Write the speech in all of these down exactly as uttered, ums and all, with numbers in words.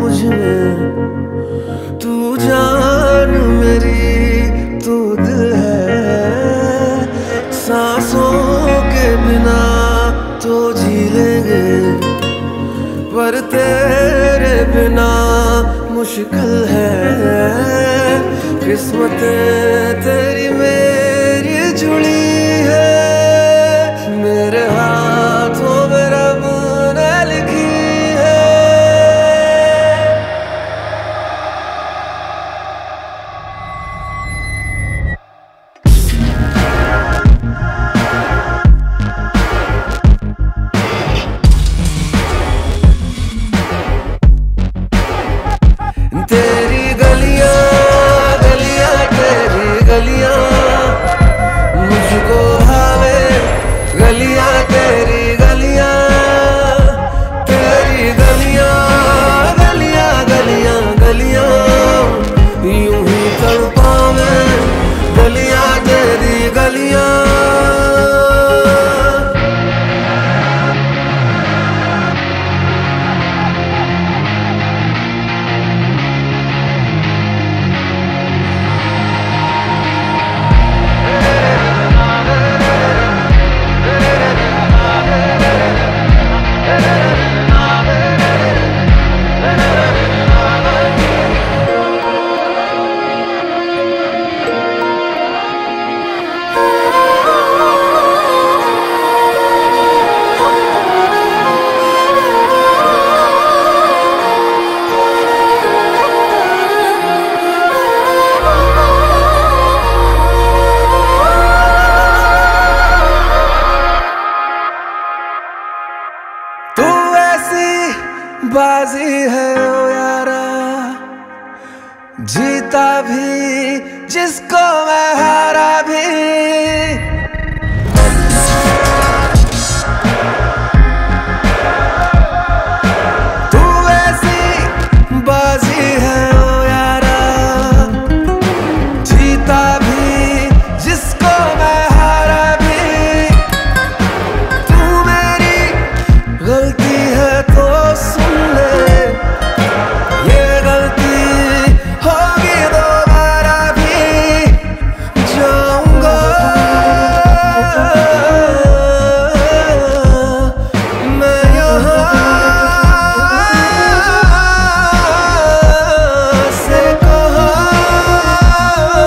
मुझ में, तू जान मेरी तू दिल है। सांसों के बिना तो जी लेंगे, पर तेरे बिना मुश्किल है। किस्मत तेरी मेरी जुड़ी है, मेरे हाथों में रब ने लिखी है। तेरी गलियां गलियां तेरी गलियां मुझको भावे, गलियां तेरी गलियां, तेरी गलियां गलियां गलियां गलियां यूं ही तड़पावे, गलियां तेरी गलियां। बाजी है ओ यारा, जीता भी जिसको मैं हारा भी। तू ऐसी बाजी है ओ यारा, जीता भी जिसको मैं हारा भी। तू मेरी गलती है तो सुन ले, ये गलती होगी दोबारा भी जाऊंगा। मैं यहाँ से कहाँ,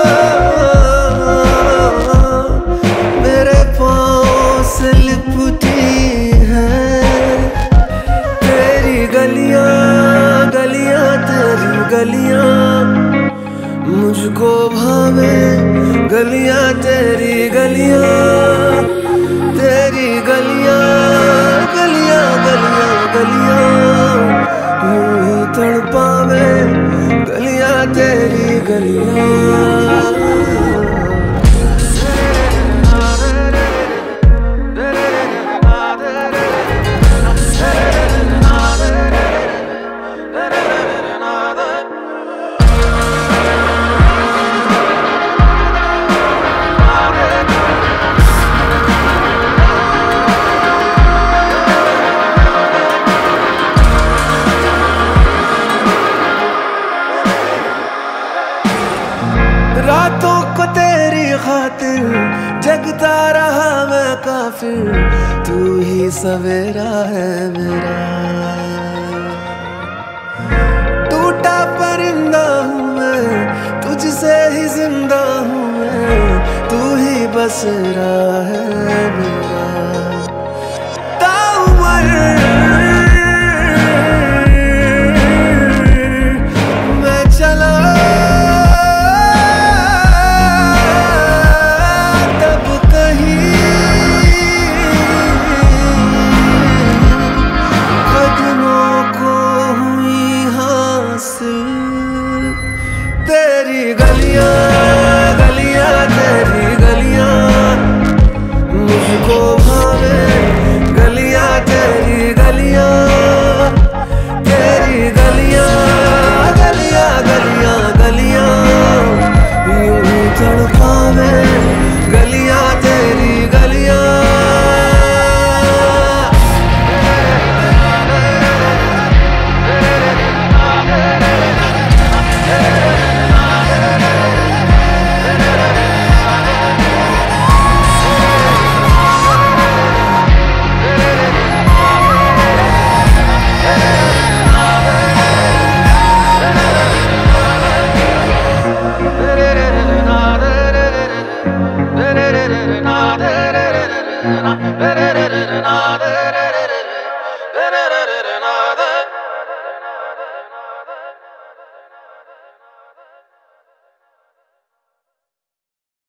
मेरे पाँव से लिपटी है गलियां गलियां तेरी गलियां मुझको भावे, गलियां तेरी गलियां, तेरी गलियां गलियां गलियां गलियां यूं ही तड़पावे, गलियां तेरी गलियां। रातों को तेरी खातिर जगता रहा मैं काफिर, तू ही सवेरा है मेरा। टूटा परिंदा हूँ मैं, तुझसे ही जिंदा हूँ मैं, तू ही बसरा है मेरा। ताउम्र